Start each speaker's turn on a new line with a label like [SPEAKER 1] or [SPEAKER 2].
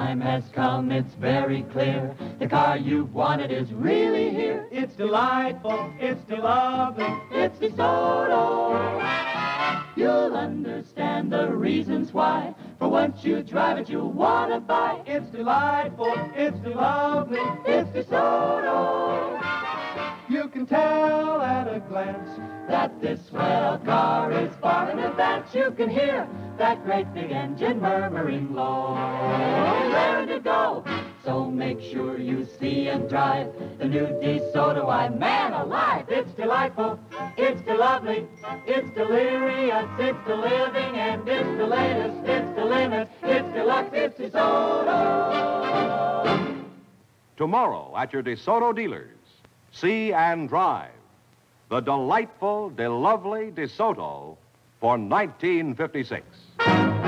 [SPEAKER 1] time has come, it's very clear. The car you've wanted is really here.
[SPEAKER 2] It's delightful, it's lovely,
[SPEAKER 1] It's DeSoto. You'll understand the reasons why. For once you drive it, you'll want to buy.
[SPEAKER 2] it's delightful, it's lovely.
[SPEAKER 1] It's DeSoto.
[SPEAKER 2] You can tell at a glance
[SPEAKER 1] That this swell car is far in advance. You can hear that great big engine murmuring low. Raring to go. So make sure you see and drive the new DeSoto. Why, man alive, it's delightful, it's lovely, it's delirious, it's the living, and it's the latest, it's the limit, it's deluxe, it's DeSoto.
[SPEAKER 3] Tomorrow at your DeSoto dealers, see and drive the delightful, lovely DeSoto for 1956.